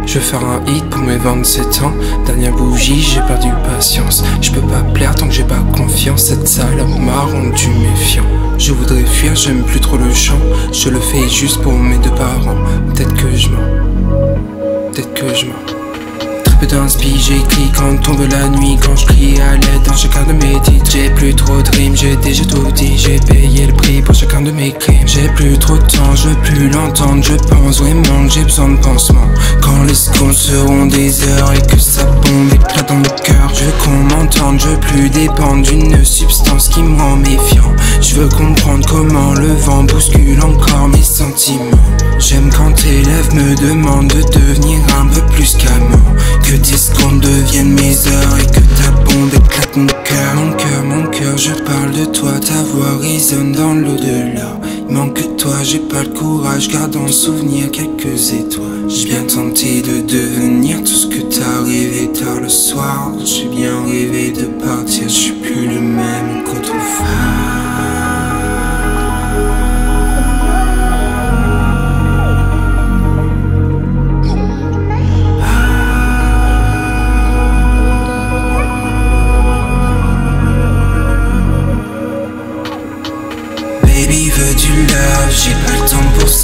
Je veux faire un hit pour mes 27 ans. Dernière bougie, j'ai perdu patience. Je peux pas plaire tant que j'ai pas confiance. Cette salope m'a rendu méfiant. Je voudrais fuir, j'aime plus trop le chant. Je le fais juste pour mes deux parents. Peut-être que je mens. Peut-être que je mens. Peu d'inspi, j'écris quand tombe la nuit, quand je crie à l'aide dans chacun de mes titres. J'ai plus trop de rimes, j'ai déjà tout dit, j'ai payé le prix pour chacun de mes crimes. J'ai plus trop de temps, je veux plus l'entendre, je pense vraiment que j'ai besoin de pansement. Quand les secondes seront des heures et que ça bombe éclate dans le cœur, je veux qu'on m'entende, je veux plus dépendre d'une substance qui me rend méfiant. Je veux comprendre comment le vent bouscule encore mes sentiments. J'aime quand tes lèvres me demandent de devenir un peu plus qu'amant. Que tes secondes deviennent mes heures et que ta bombe éclate mon cœur. Mon cœur, je parle de toi, ta voix résonne dans l'au-delà. Il manque que toi, j'ai pas le courage, garde en souvenir quelques étoiles. J'ai bien tenté de devenir tout ce que t'as rêvé tard le soir. J'ai bien rêvé de partir, je suis plus le même qu'autrefois. Baby veut du love, j'ai pas le temps pour